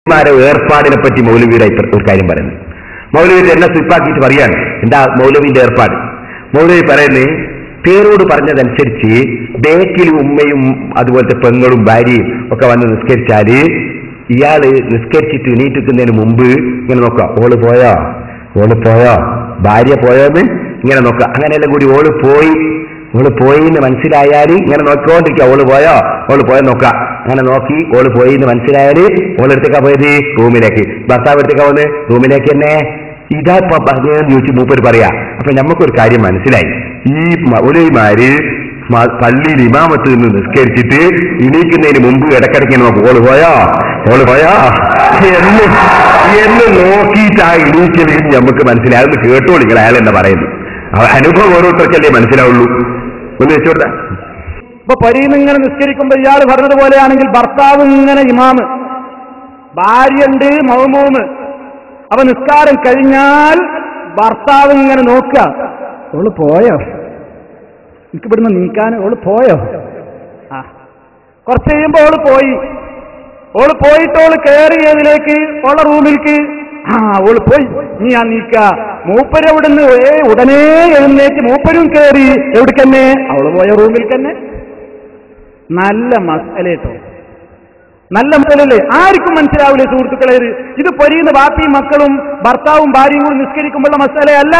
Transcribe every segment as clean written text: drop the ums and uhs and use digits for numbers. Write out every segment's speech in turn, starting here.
ഏർപ്പാടിനെ പറ്റി മൗലവിയുടെ ഒരു കാര്യം പറയുന്നത്. മൗലവി എന്നെ സ്ലിപ്പാക്കിയിട്ട് പറയാണ് എന്താ മൗലവിന്റെ ഏർപ്പാട്. മൗലവി പറയുന്നത് പേരോട് പറഞ്ഞതനുസരിച്ച് ബേക്കിൽ ഉമ്മയും അതുപോലത്തെ പെങ്ങളും ഭാര്യയും ഒക്കെ വന്ന് നിസ്കരിച്ചാല് ഇയാള് നിസ്കരിച്ചിട്ട് എണീറ്റിക്കുന്നതിന് മുമ്പ് ഇങ്ങനെ നോക്കുക, ഓള് പോയോ ഭാര്യ പോയോന്ന് ഇങ്ങനെ നോക്കുക. അങ്ങനെയെല്ലാം കൂടി ഓള് പോയി എന്ന് മനസ്സിലായാൽ ഇങ്ങനെ നോക്കിക്കൊണ്ടിരിക്കുക, ഓള് പോയോ നോക്കുക. അങ്ങനെ നോക്കി ഓള് പോയി എന്ന് മനസ്സിലായാല് ഓളെടുത്തേക്കാ പോയത് റൂമിലേക്ക്, ഭർത്താവ് എടുത്തേക്കാ പോകുന്നത് റൂമിലേക്ക് തന്നെ. ഇതാ പറഞ്ഞതെന്ന് ചോദിച്ചു മൂപ്പര് പറയാ. അപ്പൊ നമുക്കൊരു കാര്യം മനസ്സിലായി, ഈ മൗലവിമാര് പള്ളിയിൽ ഇമാമത്ത് നിന്ന് നിസ്കരിച്ചിട്ട് എണീക്കുന്നതിന് മുമ്പ് ഇടയ്ക്കിടയ്ക്ക് നോക്കും, ഓള് പോയോ എന്ന് നോക്കിയിട്ടാ എണീക്കൽ നമുക്ക് മനസ്സിലായി. അതൊന്ന് കേട്ടോളിങ്ങൾ അയാൾ എന്താ പറയുന്നു. അനുഭവം ഓരോരുത്തർക്കല്ലേ മനസ്സിലാവുള്ളൂ. ഒന്ന് വെച്ചോട്ടെ. ഇപ്പൊ പരീന്ന് ഇങ്ങനെ നിസ്കരിക്കുമ്പോ ഇയാൾ പറഞ്ഞതുപോലെയാണെങ്കിൽ ഭർത്താവ് ഇങ്ങനെ ഇമാമ്, ഭാര്യയുണ്ട് മൗമൂമ്. അപ്പൊ നിസ്കാരം കഴിഞ്ഞാൽ ഭർത്താവ് ഇങ്ങനെ നോക്കുക, ഓള് പോയോ, എനിക്ക് ഇവിടുന്ന് നീക്കാൻ, ഓള് പോയോ. കുറച്ച് കഴിയുമ്പോ ഓള് പോയിട്ട് ഓള് കയറിയതിലേക്ക് ഓളെ റൂമിലേക്ക്, ഓള് പോയി, നീ ആ നീക്ക. മൂപ്പര് അവിടുന്ന് ഉടനെ എഴുന്നേറ്റ് മൂപ്പരും കയറി എവിടേക്കന്നെ, അവള് പോയ റൂമിൽ തന്നെ. നല്ല മസലേട്ടോ, നല്ല മസലല്ലേ, ആർക്കും മനസ്സിലാവില്ലേ സുഹൃത്തുക്കളെ. ഇത് പൊരിയുന്ന ബാപ്പിയും മക്കളും ഭർത്താവും ഭാര്യയും കൂടി നിസ്കരിക്കുമ്പോഴുള്ള മസലയല്ല.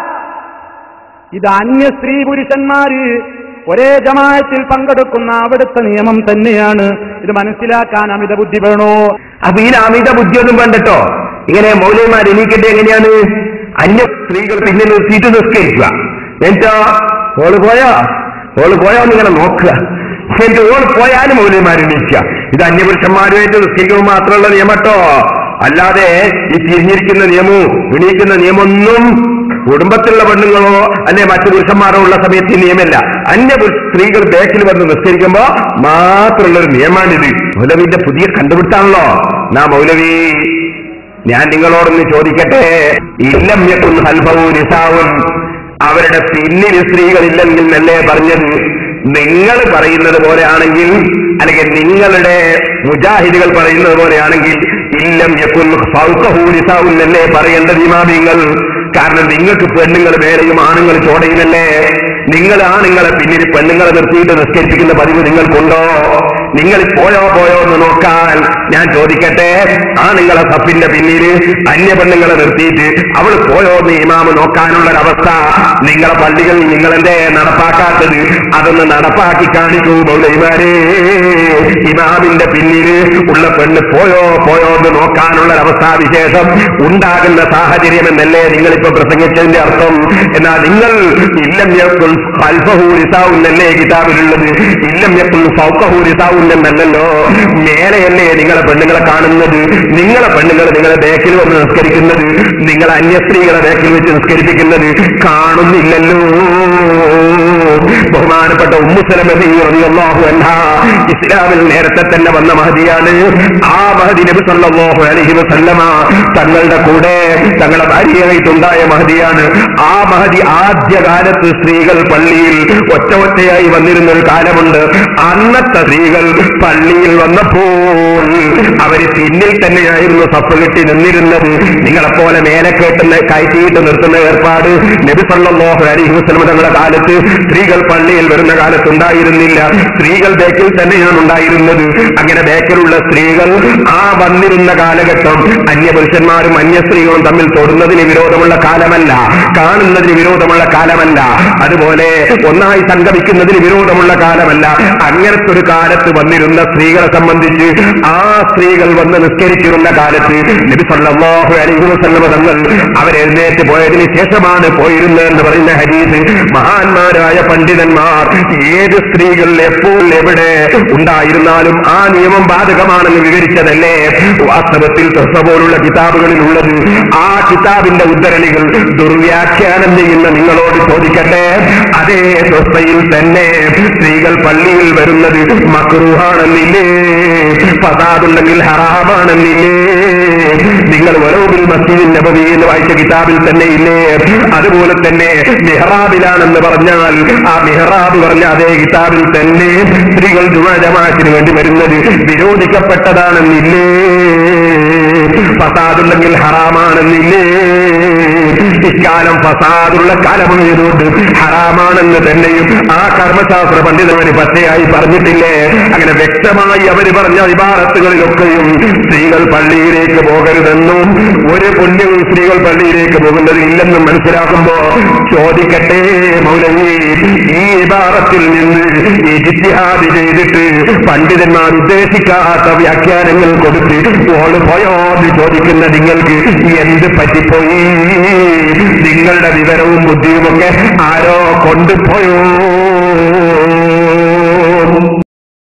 ഇത് അന്യ സ്ത്രീ പുരുഷന്മാര് ഒരേ ജമാഅത്തിൽ പങ്കെടുക്കുന്ന അവിടുത്തെ നിയമം തന്നെയാണ്. ഇത് മനസ്സിലാക്കാൻ അമിത ബുദ്ധി വേണോ? അപ്പൊ ഈ അമിത ബുദ്ധിയൊന്നും വേണ്ടട്ടോ. ഇങ്ങനെ മൗലവിമാർ എണീക്കട്ടെ എങ്ങനെയാണ്? അന്യ സ്ത്രീകൾ പിന്നെ നിർത്തിയിട്ട് നിസ്കരിക്കുക, എന്നിട്ടോ ഓള് പോയോ എന്നിങ്ങനെ നോക്കുക, എന്നിട്ട് ഓള് പോയാലും മൗലവിമാർ എണീക്കുക. ഇത് അന്യപുരുഷന്മാരുമായിട്ട് നിസ്കരിക്കുമ്പോൾ മാത്രമുള്ള നിയമട്ടോ. അല്ലാതെ ഈ തിരിഞ്ഞിരിക്കുന്ന നിയമവും എണീക്കുന്ന നിയമമൊന്നും കുടുംബത്തിലുള്ള പെണ്ണുങ്ങളോ അല്ലെ മറ്റു പുരുഷന്മാരോ ഉള്ള സമയത്ത് ഈ നിയമമല്ല. അന്യ സ്ത്രീകൾ ബേക്കിൽ വന്ന് നിസ്കരിക്കുമ്പോ മാത്രമുള്ളൊരു നിയമാണിത്. മൗലവിന്റെ പുതിയ കണ്ടുപിടുത്താണല്ലോ. മൗലവി, ഞാൻ നിങ്ങളോടൊന്ന് ചോദിക്കട്ടെ, ഇല്ലം യകുൻ ഖൽഫഹു നിസാഉൻ, അവരുടെ പിന്നിൽ സ്ത്രീകളില്ലെങ്കിൽ എന്നല്ലേ പറഞ്ഞത്? നിങ്ങൾ പറയുന്നത് പോലെയാണെങ്കിൽ, അല്ലെങ്കിൽ നിങ്ങളുടെ മുജാഹിദുകൾ പറയുന്നത് പോലെയാണെങ്കിൽ ഇല്ലം യകുൻ ഫൗഖഹു നിസാഉൻ എന്നല്ലേ പറയേണ്ടത് ഇമാമിങ്ങൾ. കാരണം നിങ്ങൾക്ക് പെണ്ണുങ്ങൾ വേറെയും ആണുങ്ങൾ ചോടയിലല്ലേ. നിങ്ങൾ ആണുങ്ങളെ പിന്നിൽ പെണ്ണുങ്ങളെ നിർത്തിയിട്ട് നിസ്കരിപ്പിക്കുന്ന പതിവ് നിങ്ങൾക്കുണ്ടോ? നിങ്ങൾ പോയോ എന്ന് നോക്കാൻ ഞാൻ ചോദിക്കട്ടെ. ആണുങ്ങളെ സഫിന്റെ പിന്നിൽ അന്യ പെണ്ണുങ്ങളെ നിർത്തിയിട്ട് അവൾ പോയോ എന്ന് ഇമാമ് നോക്കാനുള്ളൊരവസ്ഥ നിങ്ങളെ പള്ളികളിൽ നിങ്ങളെന്തേ നടപ്പാക്കാത്തത്? അതൊന്ന് നടപ്പാക്കി കാണിക്കൂ മൗലവിമാരെ. ഇമാമിന്റെ പിന്നിൽ ഉള്ള പെണ്ണ് പോയോ എന്ന് നോക്കാനുള്ളൊരവസ്ഥാവിശേഷം ഉണ്ടാകുന്ന സാഹചര്യം എന്നല്ലേ നിങ്ങളിപ്പോ പ്രസംഗിച്ചതിന്റെ അർത്ഥം? എന്നാൽ നിങ്ങൾ ഇല്ലം യകുൻ ഖൽഫഹു നിസാഉൻ എന്നല്ലേ കിതാബിലുള്ളത്, ഇല്ലം യകുൻ ഫൗഖഹു നിസാഉൻ എന്നല്ലല്ലോ. മേലെയല്ലേ നിങ്ങളെ പെണ്ണുങ്ങളെ കാണുന്നത്? നിങ്ങളെ പെണ്ണുങ്ങൾ നിങ്ങളെ ബേക്കിൽ വന്ന് നിസ്കരിക്കുന്നത്, നിങ്ങളെ അന്യസ്ത്രീകളെ ബേക്കിൽ വെച്ച് നിസ്കരിപ്പിക്കുന്നത് കാണുന്നില്ലല്ലോ. ബഹുമാനപ്പെട്ട ഉമ്മു സലമ റളിയല്ലാഹു അൻഹാ ഇസ്ലാമിൽ നേരത്തെ തന്നെ വന്ന മഹദിയാണ്. ആ മഹദി നബി സല്ലല്ലാഹു അലൈഹി വസല്ലമ തങ്ങളുടെ കൂടെ തങ്ങളുടെ ഭാര്യയായിട്ടുണ്ടായ മഹദിയാണ്. ആ മഹദി ആദ്യകാലത്ത് സ്ത്രീകൾ പള്ളിയിൽ ഒറ്റയായി വന്നിരുന്ന ഒരു കാലമുണ്ട്. അന്നത്തെ സ്ത്രീകൾ പള്ളിയിൽ വന്നപ്പോൾ അവര് പിന്നിൽ തന്നെയായിരുന്നു സഫ് കെട്ടി നിന്നിരുന്നത്. നിങ്ങളെപ്പോലെ മേലെ കയറ്റിയിട്ട് നിർത്തുന്ന ഏർപ്പാട് നബി സല്ലല്ലാഹു അലൈഹി വസല്ലം തങ്ങളുടെ കാലത്ത് സ്ത്രീകൾ പള്ളിയിൽ വരുന്ന കാലത്ത് ഉണ്ടായിരുന്നില്ല. സ്ത്രീകൾ ബേക്കിൽ തന്നെയാണ് ഉണ്ടായിരുന്നത്. അങ്ങനെ ബേക്കിലുള്ള സ്ത്രീകൾ ആ വന്നിരുന്ന കാലഘട്ടം അന്യപുരുഷന്മാരും അന്യ സ്ത്രീകളും തമ്മിൽ തൊടുന്നതിന് വിരോധമുള്ള കാലമല്ല, കാണുന്നതിന് വിരോധമുള്ള കാലമല്ല, അതുപോലെ ഒന്നായി സംഗമിക്കുന്നതിന് വിരോധമുള്ള കാലമല്ല. അങ്ങനത്തെ ഒരു കാലത്ത് വന്നിരുന്ന സ്ത്രീകളെ സംബന്ധിച്ച് ആ സ്ത്രീകൾ വന്ന് നിസ്കരിച്ചിരുന്ന കാലത്ത് നബി സല്ലല്ലാഹു അലൈഹി വസല്ലം തങ്ങൾ അവരെഴുന്നേറ്റ് പോയതിന് ശേഷമാണ് പോയിരുന്നതെന്ന് പറയുന്ന ഹദീസ് മഹാന്മാരായ പണ്ഡിതന്മാർ ഏത് സ്ത്രീകൾ എപ്പോൾ എവിടെ ഉണ്ടായിരുന്നാലും ആ നിയമം ബാധകമാണെന്ന് വിവരിച്ചതല്ലേ വാസ്തവത്തിൽ തൊസ്സ പോലുള്ള കിതാബുകളിലുള്ളത്. ആ കിതാബിന്റെ ഉദ്ധരണികൾ ദുർവ്യാഖ്യാനം ചെയ്യുന്ന നിങ്ങളോട് ചോദിക്കട്ടെ, അതേ തൊസ്സയിൽ തന്നെ സ്ത്രീകൾ പള്ളിയിൽ വരുന്നത് മക്റൂഹാണെന്നില്ലേ, ഫസാദുണ്ടെങ്കിൽ ഹറാമാണെന്നില്ലേ? നിങ്ങൾ വലൗബിൽ മസ്ജിദിൻ നബവി എന്ന് വായിച്ച കിതാബിൽ തന്നെ ഇല്ലേ? അതുപോലെ തന്നെ മിഹ്റാബിലാണെന്ന് പറഞ്ഞാൽ ആ മിഹ്റാബ് പറഞ്ഞ അതേ കിതാബിൽ തന്നെ സ്ത്രീകൾ ജുമാ ജമാഅത്തിന് വേണ്ടി വരുന്നത് വിരോധിക്കപ്പെട്ടതാണെന്നില്ലേ? ഫസാദുണ്ടെങ്കിൽ ഹറാമാണെന്നില്ലേ? ഇക്കാലം ഫസാദുള്ള കാലമായതുകൊണ്ട് ഹറാമാണെന്ന് തന്നെയും ആ കർമ്മശാസ്ത്ര പണ്ഡിതന്മാര് പച്ചയായി പറഞ്ഞിട്ടില്ലേ? അങ്ങനെ വ്യക്തമായി അവര് പറഞ്ഞ ഇബാദത്തുകളിലൊക്കെയും സ്ത്രീകൾ പള്ളിയിലേക്ക് പോകരുതെന്നും ഒരു പുണ്യവും സ്ത്രീകൾ പള്ളിയിലേക്ക് പോകുന്നതില്ലെന്നും മനസ്സിലാക്കുമ്പോ ചോദിക്കട്ടെ മൗലവി, ഈ ഇബാദത്തിൽ നിന്ന് ഇജ്തിഹാദ് ചെയ്തിട്ട് പണ്ഡിതന്മാർ ഉദ്ദേശിക്കാത്ത വ്യാഖ്യാനങ്ങൾ കൊടുത്ത് ഓള് പോയോ എന്ന് ചോദിക്കുന്ന നിങ്ങൾക്ക് എന്ത് പറ്റിപ്പോയി? നിങ്ങളുടെ വിവരവും ബുദ്ധിയുമൊക്കെ ആരോ കൊണ്ടുപോയോ?